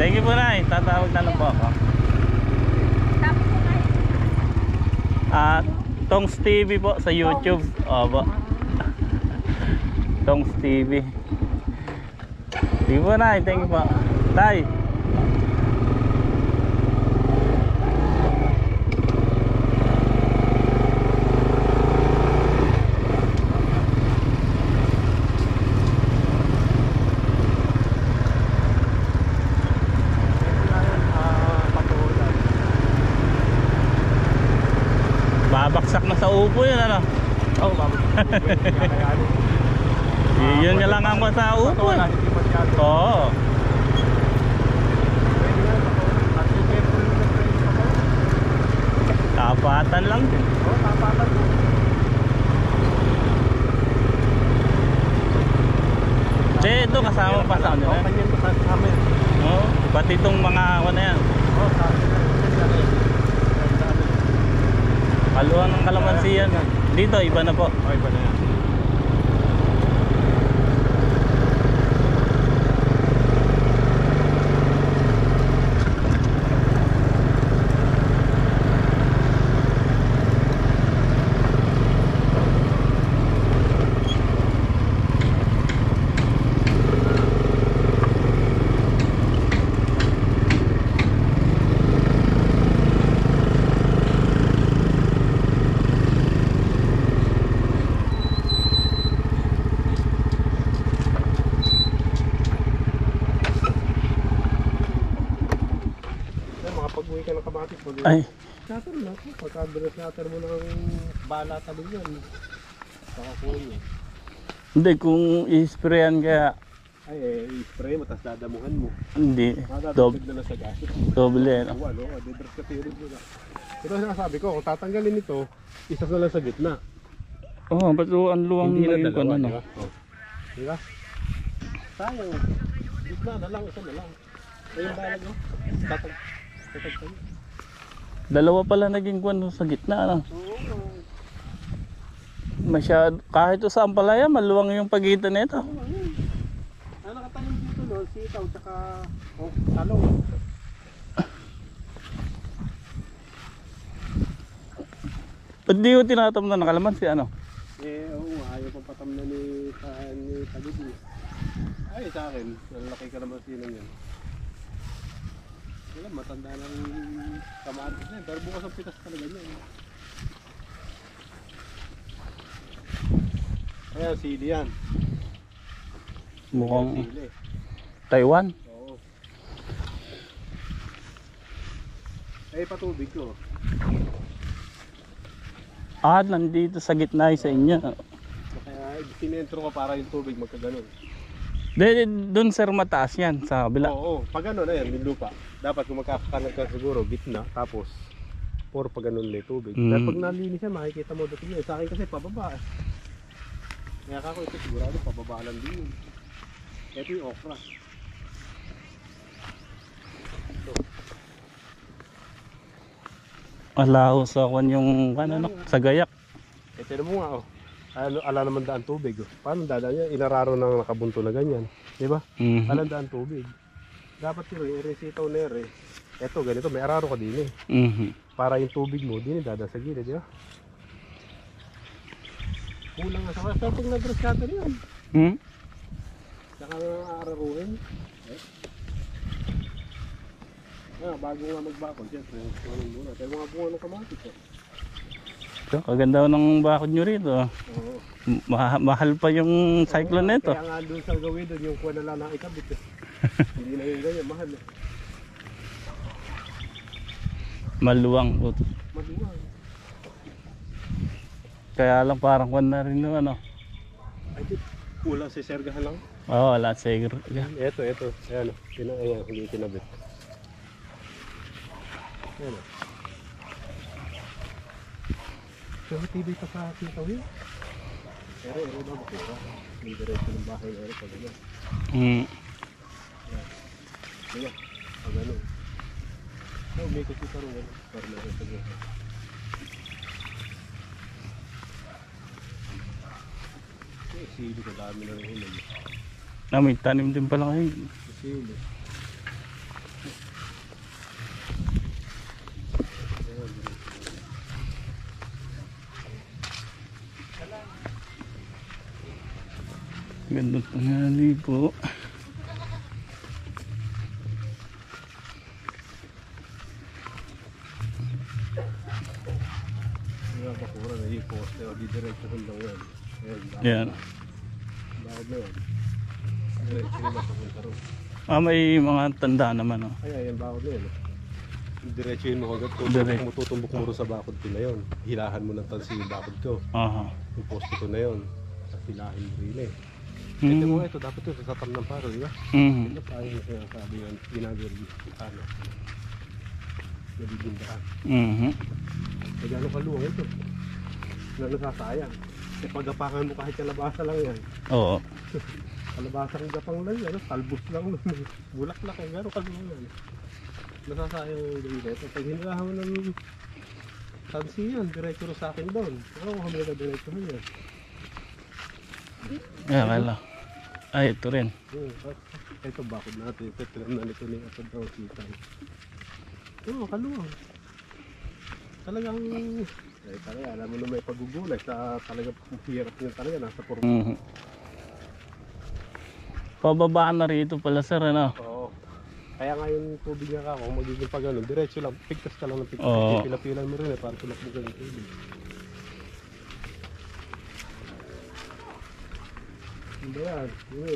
Thank you po, Nay. Tatawag na lang po ako. Tapos po kayo. Tongs TV po sa YouTube. Opo. Tongs TV. Sige po, Nay. Thank you po. Tay. Babaksak na sa upo yun, ano? Oo, babaksak na sa upo. Yun nga lang ang sa upo. Oo. Tapatan lang din. Oo, tapatan mo. Ito kasama pa sa ano Oo, na. kanyan to kasama yan. Oo. Pati itong mga ano na yan. Oo, sabi na. Kaluhan ng kalamansi yan. Dito, iba na po. Oo, iba na yan. Pag-uwi ka ng Kamatis, Ay. Shatter na ito. Pagka-shatter mo ng bala talong yan. Saka kuya. Hindi, kung i-sprayan kaya. Ay, i-spray mo, tapos dadamuhan mo. Hindi. Dadagdag na lang sa gasit. Doble, no? Ano, didress ka tirin mo na. Ito sinasabi ko, kung tatanggalin ito, isa na lang sa gitna. Oo, ba't ang luwang Hindi na naging dalawa, ano? di ba? Oh. Di ba? Sayang. Gitna na lang, isa na lang. Ayun balag mo. Tatag sa'yo. Dalawa pala naging kwan sa gitna, no? Oo. Masyado, kahit sa ampalaya, maluwang yung pagitan nito. Ano nakatanim dito no? Sitaw tsaka talong. Ba't di ko tinatam na nakalamansi, ano? Oo, ayaw pang patamnan ni Tagid. Ay, sa akin, lalaki ka naman sinang yan. Wala, matanda na rin kamatis na yan. Pero bukas ang pitas talaga niya. Ayan, sili yan. Mukhang Sili. Taiwan. Oo. Ay, patubig ko. Nandito sa gitna sa inyo. Kaya sinentro ko para yung tubig magkaganon. Doon sir mataas yan sa kabila. Oo, pag ano na yan, yung lupa. Dapat kung magkakakanag ka siguro, gitna, tapos puro pag ganun may tubig. Pero pag nalinis yan, makikita mo dito yun. Sa akin kasi pababa. Kaya ako ito sigurado, pababa lang din yun. Ito yung okra. Ito. Alaho sa kwan yung ano, sa gayak. Ito mo nga, oh. Ala naman daan tubig. Oh. Paano dadaan yan? Inararo ng nakabunto na ganyan. Diba? Alam daan tubig. Dapat yun, iresitaw na yun. Ito, ganito, may araro ka din eh. Para yung tubig mo, din dadaan sa gilid, di ba? Kulang nga sa kaya. Pero pag nag-dress cutter yun. Saka aararuhin. Bago nga magbakod, siyempre, muna. Pero mga bunga ng kamatis. Ito, kaganda ng bakod nyo rito. Oo. Mahal pa yung cyclone nito. Kaya nga doon sa gawin doon, yung kuha na lang ng ikabit. Hindi na yung ganyan, mahal. Maluwang. Maluwang. Kaya lang parang kwan na rin yung ano. Ay, di, kulang si Sergahan lang. Oo, wala siguro. Ito. Ayan, ayan, hindi kinabit. Ayan. Pero TV pa sa sitaw yun. Pero ba bakura? Hindi diretso ng bahay pag gano'n. Diba? Pag gano'n. May kasi parang gano'n. Para meron sa gano'n. Sili ko, dami na rin hinan. May tanim din pala kayo. Sili. Gandang tanghali po. Yung bakura na yung poste o didiretso hanggang yan. Yan. Bakod na yan. Diretso nila papunta ron. May mga tanda naman, oh. Ay, yan bakod na yan. Diretso yun mo hanggang Direct. tutumbok mo rin sa bakod ko na yun. Hilahan mo ng tansi yung bakod ko. Aha. Yung poste ko na yun. At hilahin mo rin eh. Mm. Ito mo ito, dapat ito sa tam ng paro, di ba? Mm. Ito pa yung sinasabi yung ginagawin ano. Nabibindahan. Mhm. Kaya gano'ng kaluwang ito. Na nasasayang. E pagapangan mo kahit kalabasa lang yan. Oo. Kalabasang gapang lang yan, talbos lang. Bulaklak eh, gano'ng kaluwang yan. Nasasayang yung gawin ito. Pag hinilahan mo ng tansi yan, diretso rin sa akin doon. Oo, kami na diretso mo yan. Ayan, kala. Ay, ito rin. Ito bakod natin. Ito tinamnan ito ni Atod daw sitang. Oo, kaluwang. Talagang, talaga, alam mo na may pagugulay sa talagang hirap niya talaga, nasa puro. Mhm. Pababa na rito pala, sir, ano? Oo. Kaya nga yung tubig nga ka, kung magiging pag ano, diretso lang, pigtas ka lang ng pigtas. Oo. Pila-pilan mo rin para tulak mo ka ng tubig. Hindi yan, yun.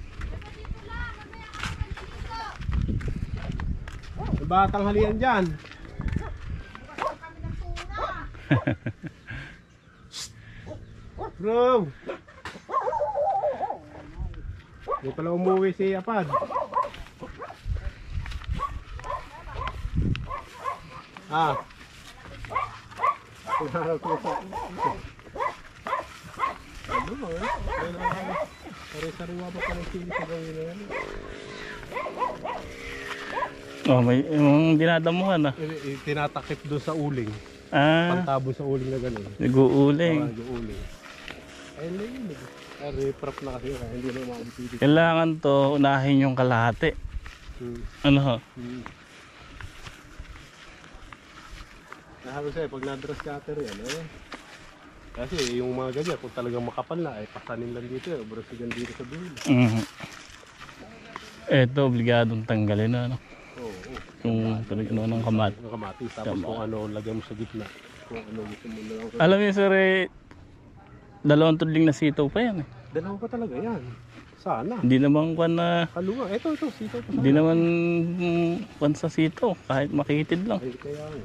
May batang halian dyan. Bro! Hindi pala umuwi si Apad. Ah. Ano ba eh? Pare-sariwa pa pala sili sa gawin na yan. Oh, may yung dinadamuhan, ah. Tinatakip doon sa uling. Ah, Pantabo sa uling na gano'n. nag-uuling. Yung uling. Ayun na yun. Reprop na kasi kaya hindi na makabitili. Kailangan to unahin yung kalahati. Ano ho? Nahabi sa'yo, pag na-dress cutter yan eh. Kasi yung mga ganyan, kung talagang makapal na, ay pasanin lang dito eh. Brasigan dito sa dulo. Mhm. Ito, obligadong tanggalin na, ano? Oo. Yung ano ng kamat. Yung kamatis, tapos kung ano, lagay mo sa gitna. Kung ano gusto mo na lang. Alam niyo, sir, dalawang tudling na sitaw pa yan, eh. Dalawa pa talaga yan. Sana. Hindi naman kwan na, Kaluwa. Ito, sitaw pa sana. hindi naman kwan sa sitaw, kahit makitid lang. Ay, kaya nga.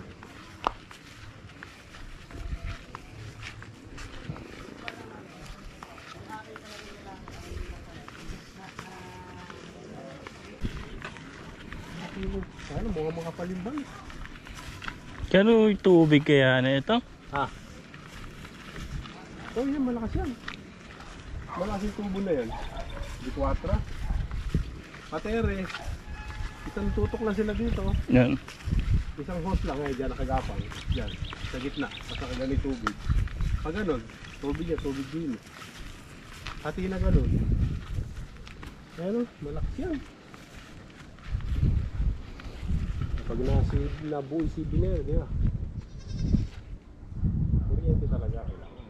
Ano, mga palimbang. Kano yung tubig kaya na ito? Ah. Oh, yan, malakas yan. Malakas yung tubo na yan. Di 4. Patere. Isang tutok lang sila dito. Yan. Isang hose lang eh, dyan nakagapang. Dyan, sa gitna. Tapos nakagani tubig. Pag ganun, tubig yan, tubig din. Hati na ganun. Ayan o, malakas yan. Pag nabuo si Biner, di ba? Kuryente talaga kailangan.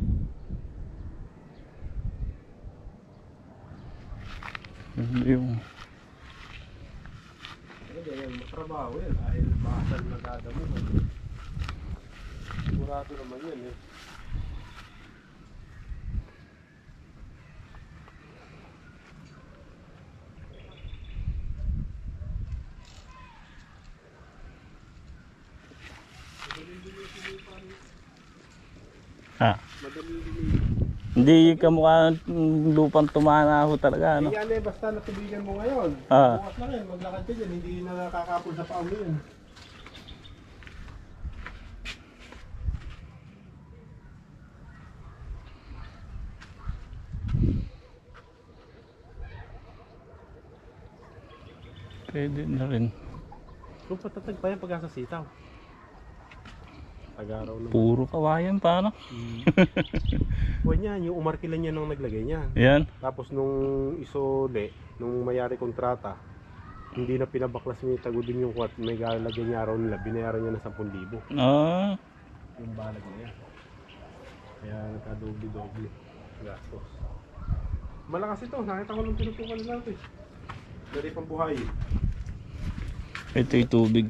Yung Hindi, yan, matrabaho yan. Dahil basal na dadamo. Sigurado naman yan eh. hindi kamukha lupang tumana ho talaga, ano? Yan eh, basta natubigan mo ngayon. Ah. Bukas lang yan, maglakad ka dyan, hindi na nakakapol sa paa mo yun. Pwede na rin. Kung patatag pa yan pag sa sitaw. Tagaraw naman. Puro kawayan pa, ano? Huwag yan, yung umarkilan niya nung naglagay niyan. Yan. Tapos nung isole, nung mayari kontrata, hindi na pinabaklas niya tagudin yung kwat, may galagay niya araw nila, binayaran niya na 10,000. Ah, Yung balag na yan. Kaya nagka-doble-doble gastos. Malakas ito. Nakita ko nung pinutukan nila ito eh. Dari pang buhay. Ito yung tubig.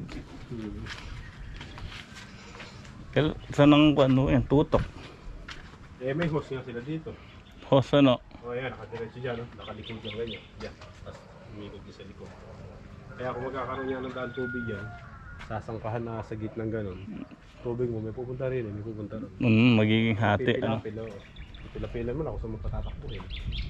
Saan ang ano yan? Tutok. Eh may hose nga sila dito. Hose ano? O yan, nakadiretso dyan. Nakalikod dyan ganyan. Yan. Tapos umikot din sa likod. Kaya kung magkakaroon yan ng daan tubig yan, sasangkahan na sa gitnang ganon. Tubig mo may pupunta rin, may pupunta rin. Magiging hati. Ano? Pipila-pila. Pipila-pila mo na kung saan mo patatakbuhin.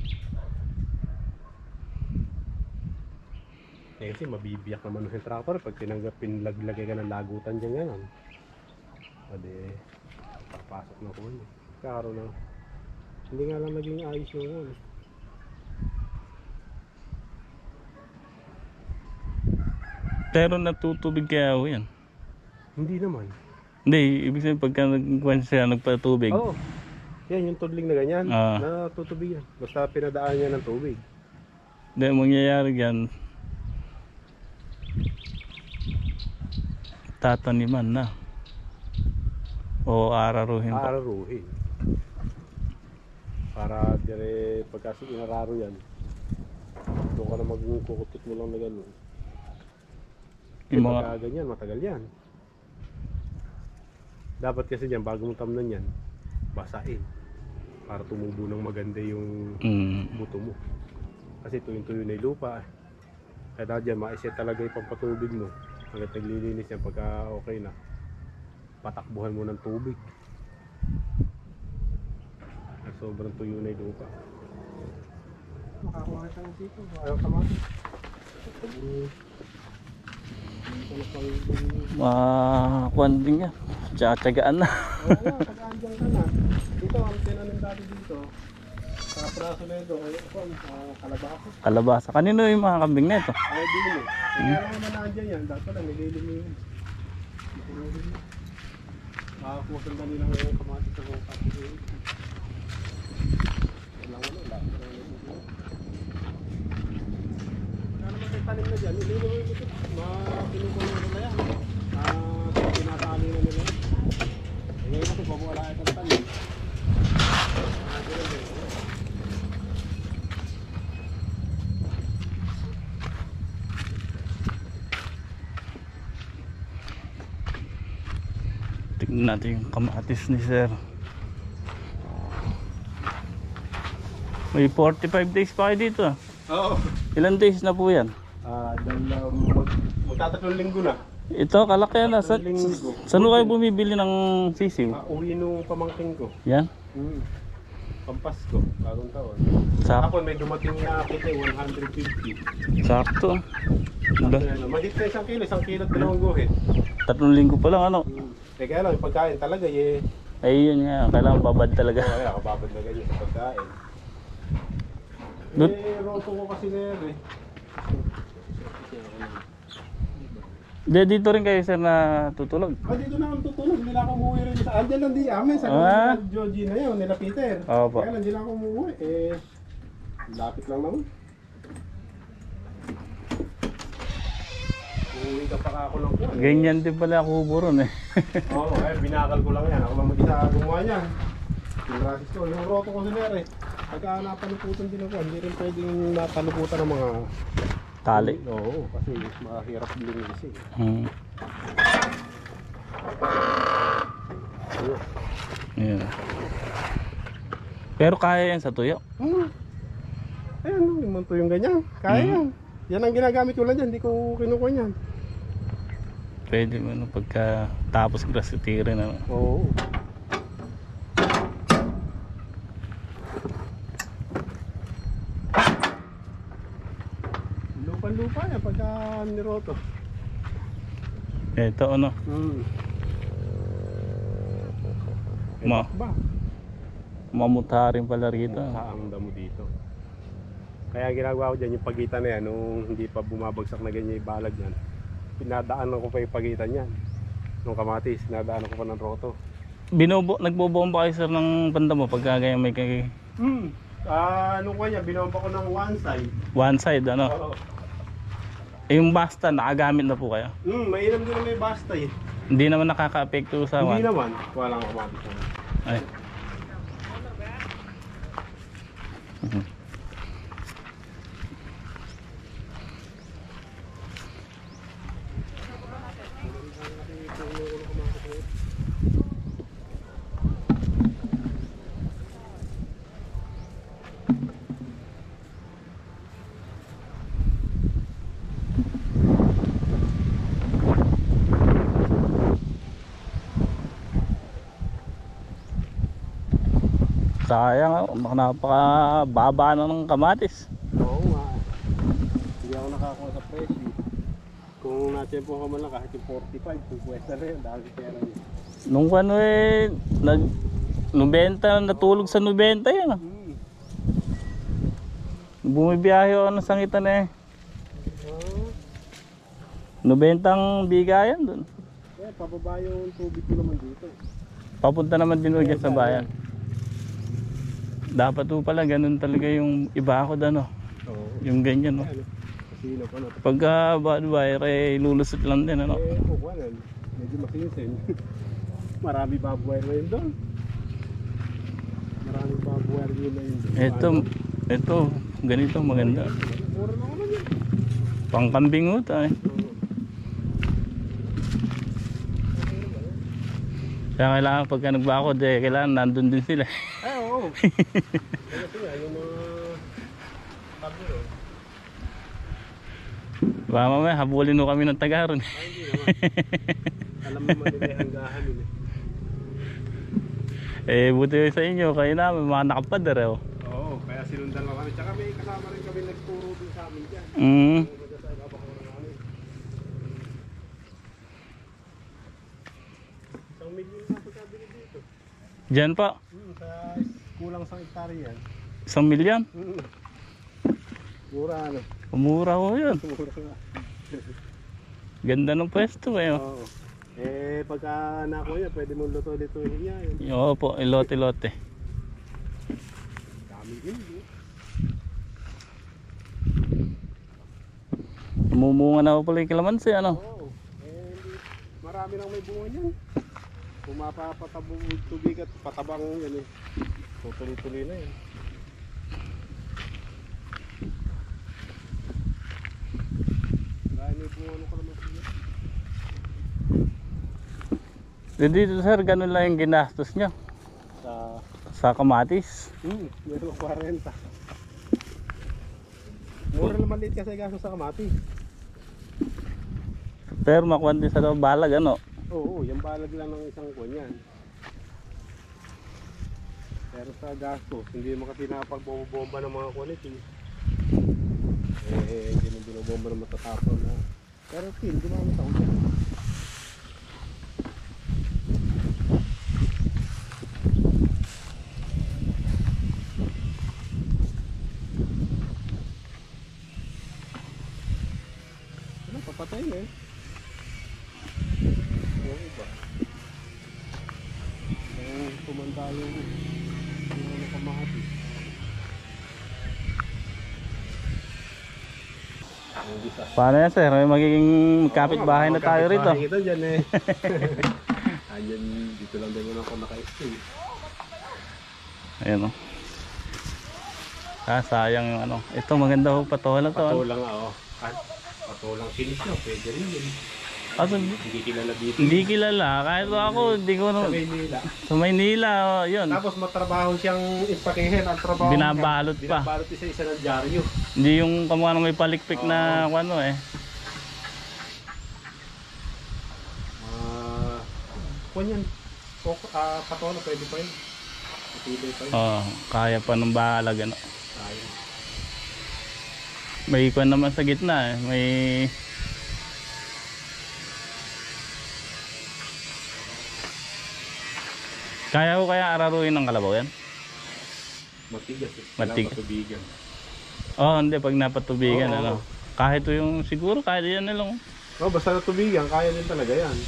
Eh kasi mabibiyak naman ng tractor pag pinlaglagay ka ng lagutan dyan gano'n. Pwede papasok na ko yun. Karo na. Hindi nga lang naging ayos yung ano. Pero natutubig kaya ho yan? Hindi naman. Hindi, ibig sabihin pagka nagpatubig. Oo. Yan yung tudling na ganyan. Ah. Natutubig yan. Basta pinadaan niya ng tubig. Hindi, mangyayari yan. Tataniman na. O araruhin pa. Araruhin. Para dire pagka inararo yan. Doon ka na magkukutot mo lang na gano'n. Yung mga... Pagka ganyan, matagal yan. Dapat kasi dyan, bago mo tamnan yan, basain. Para tumubo ng maganda yung buto mo. Kasi tuyo-tuyo na yung lupa. Kaya dyan, maiset talaga yung pampatubig mo. Hanggang naglilinis yan pagka okay na. Patakbuhan mo ng tubig. At sobrang tuyo na yung lupa. Makakuha ka ng sito. Ayaw kamati. Kuwan din yan. Tsatsagaan na. Oo nga, pag-aandyan ka na. Dito, ang tinanim dati dito. Sa praso na ito, kalabasa. Kalabasa. Kanino yung mga kambing na ito? Ay, di mo. Kaya lang naman naandyan yan. Dapat lang, nililim mo yun. Makakusan ba nilang yung kamatis sa mga kapit. Tanim na dyan, hindi naman ito makinukulong nila yan. Tinatali na nila. Ngayon kasi bago wala itong tanim. Tignan natin yung kamatis ni sir. May 45 days pa kayo dito. Oo. Ilan days na po yan? Magtatatlong linggo na. Ito, kalaki na. Saan kayo bumibili ng sisiw? Uwi nung pamangking ko. Yan? Pampasko, bagong taon. Sakto. Ako may dumating na kita 150. Sakto. Mahit na isang kilo at dalawang guhit. 3 linggo pa lang ano? Kaya lang, yung pagkain talaga eh. Ay yun nga, kailangan babad talaga. Oo, kaya kababad na ganyan sa pagkain. Roto ko kasi na yan eh. Dito rin kayo sir na tutulog? Dito na akong tutulog, hindi na ako umuwi rin sa andyan lang di amin, sa Joji na yun, nila Peter. Opo. Kaya lang hindi na ako umuwi, lapit lang naman. Uuwi ka pa ako ng kuwan. Ganyan din pala ako buron eh. Oo, binakal ko lang yan, ako lang mag-isa gumawa niyan. Yung rasis ko, yung roto ko sila eh. Pagka napaluputan din ako, hindi rin pwedeng napaluputan ng mga Tali? Oo, kasi mahirap linis eh. Yeah. Pero kaya yan sa tuyo? Ayan, yung tuyong ganyan, kaya yan. Yan ang ginagamit ko lang dyan, hindi ko kinukuha yan. Pwede mo ano, pagka tapos grass tirin ano. Oo. Lupa yan pagka niroto. Ito ano? Ba? Mamutarin pala rito. Ang damo dito. Kaya ginagawa ko dyan yung pagitan na yan, nung hindi pa bumabagsak na ganyan yung balag yan. Pinadaanan ko pa yung pagitan yan. Nung kamatis, pinadaanan ko pa ng roto. Nagbobomba kayo sir ng banda mo pagka ganyan may kay... Ano ko yan, binomba ko ng one side. One side ano? Oo. Yung basta nakagamit na po kayo? Mainam din na may basta eh. Hindi naman nakaka-apekto sa Hindi naman, walang kamatis naman. Ay. Sayang, napakababa na ng kamatis. Oo nga. Hindi ako nakakuha sa presyo. Kung natsempo ka man lang kahit yung 45, kung pwesta na yun, dahil pera yun. Nung ano eh, 90, natulog sa 90 yan. Bumibiyahe ako ng sangitan eh. 90 ang bigayan dun. Eh, pababa yung tubig ko naman dito. Papunta naman din dyan sa bayan. Dapat po pala ganun talaga yung iba ako ano. Oo. Yung ganyan no. Kasino pa no. Pagka bad wire eh lulusot lang din ano. Eh, kukuhanan. Medyo masinsin. Marami babuwire na yun doon. Marami babuwire yun na yun doon. Ito, ganito maganda. Mura na naman yun. Pangkambing ho tayo. Kaya kailangan pagka nagbakod eh, kailangan nandun din sila. Ay, oo. Kasi nga, yung mga kabiro. Baka mamaya habulin ho kami ng tagaron. Ay, hindi naman. Alam naman nila yung hanggahan yun Eh, buti sa inyo, kayo namin, mga nakapadar eh. Oo, kaya sinundan lang kami. Tsaka may kasama rin kami nagturo din sa amin dyan. Isang milyon na pagkabili dito. Diyan pa, Sa kulang sa hektarya yan. 1 milyon. Mura ano. Umura ko yun. Mura nga. Ganda ng pwesto eh. Oh. Oo. Eh, pagka nakuha niya, pwede mong luto-lutuhin niya. Yun. Oo po, ilote-lote. Dami din. Mumunga na po pala yung kalamansi, ano? Oo. Marami nang may bunga niyan. Kung mapapatabong tubig at patabang yan eh. Tutuloy-tuloy na yun. Dahil may bunga nung kalamansi niya. Dito sir, ganun lang yung ginastos nyo sa kamatis. Meron 40. Mura lang maliit kasi gasto sa kamatis. Pero makuha din sa balag, ano? Oo, yung balag lang ng isang kuwan yan. Pero sa gastos, hindi mo kasi napag-bomba ng mga quality. Eh, hindi mo binobomba ng matatapon na. Pero still, gumamit ako dyan. Ano, papatay na eh. Yung iba. Yung tumanda yung kamahati. Paano yan sir? May magiging kapitbahay na tayo rito. Kapitbahay kita dyan eh. Ayan, dito lang din muna ako naka-stay. Ayan o. Sayang yung ano. Ito maganda ho, patola to. Patulang ako. Patulang finish na, pwede rin yun. Hindi kilala dito. Hindi kilala. Kahit ako, hindi ko Sa Maynila. Sa Maynila, yun. Tapos matrabaho siyang ipakihin. Ang trabaho Binabalot pa. Binabalot isa-isa ng dyaryo. Hindi yung kamukha na may palikpik na ano eh. Kung yan, patola pwede pa yun. Matibay pa yun. Kaya pa ng balag ano. Kaya. May ikon naman sa gitna eh. May kaya ko kaya araruin ng kalabaw yan? Matigas eh. Matigas. Patubigan. Hindi pag napatubigan Oo. ano. Kahit yung siguro kahit yan na lang. Basta natubigan, kaya din talaga yan.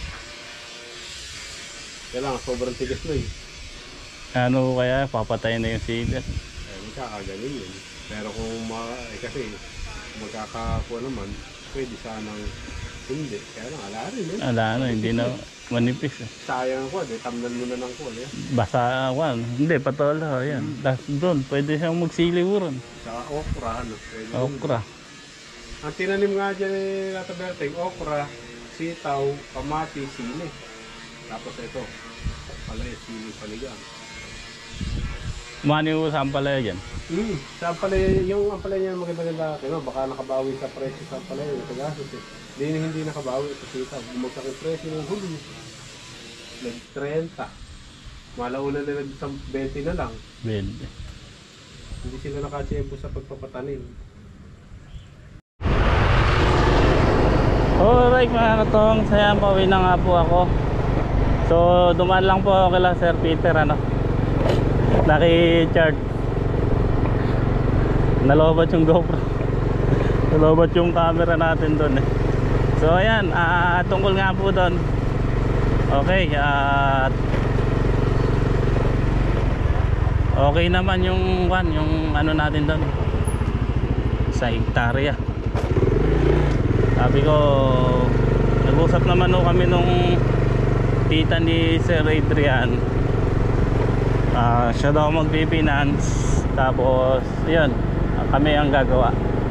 Kailangan sobrang tigas na eh. Ano kaya papatayin na yung seeders. Magkakagaling yun. Pero kung kasi magkakakuha naman, pwede sanang hindi. Kaya lang, ala rin eh. Ala hindi na manipis eh. Sayang ko, tamnan mo na ng kuwan eh. Basa hindi patola yan. Tapos doon pwede siyang magsiliwuran. Sa okra, ano? Pwede yun. Okra. Ang tinanim nga dyan eh, Nata Berting, okra, sitaw, kamati, sili. Tapos ito, palaya, sili, paligang. Mani ko sa ampalaya dyan. Sa ampalaya, yung ampalaya niya maganda-ganda, baka nakabawi sa presyo sa ampalaya, nakagastos eh. Hindi nakabawi sa sitaw. Bumagsak yung presyo ng huli. Nag-30. Malauna na isang 20 na lang. Bende. Hindi sila nakachempo sa pagpapatanim. Alright mga katong, saya pauwi na nga po ako. So dumaan lang po ako kila Sir Peter ano. Naki-charge. Nalobat yung GoPro. Nalobat yung camera natin doon eh. So ayan, tungkol nga po doon. Okay, okay naman yung ano natin doon. Sa hektarya. Sabi ko, nag-usap naman o kami nung tita ni Sir Adrian. Siya daw magpipinance. Tapos, yun, kami ang gagawa.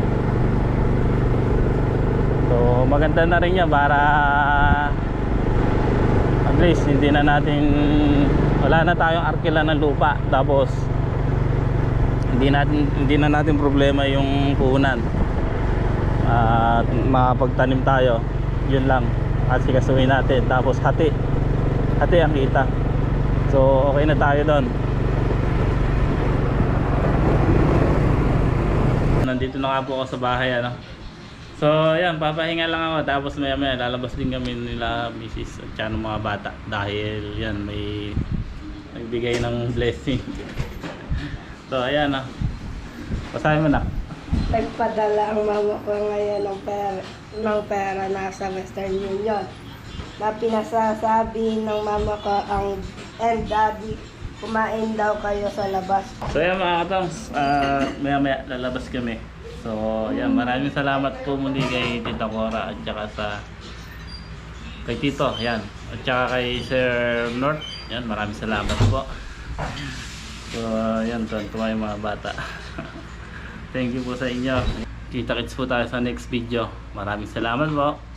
So, maganda na rin yan para at least hindi na natin, wala na tayong arkila ng lupa. Tapos, hindi na natin problema yung puhunan. At makapagtanim tayo, yun lang at sikasuhin natin, tapos hati ang kita. So okay na tayo doon. Nandito na nga po ako sa bahay ano. So ayan, papahinga lang ako, tapos maya maya lalabas din kami nila misis at saka ng mga bata dahil yan may nagbigay ng blessing. So ayan na, basahin mo na. Nagpadala ang mama ko ngayon ng pera nasa Western Union. Na pinasasabi ng mama ko and daddy, kumain daw kayo sa labas. So yan mga katongs, maya maya lalabas kami. So yan, maraming salamat po muli kay Tita Cora at saka kay Tito, yan. At saka kay Sir North, yan, maraming salamat po. So yan, tuwa yung mga bata. Thank you po sa inyo. Kita-kits po tayo sa next video. Maraming salamat po.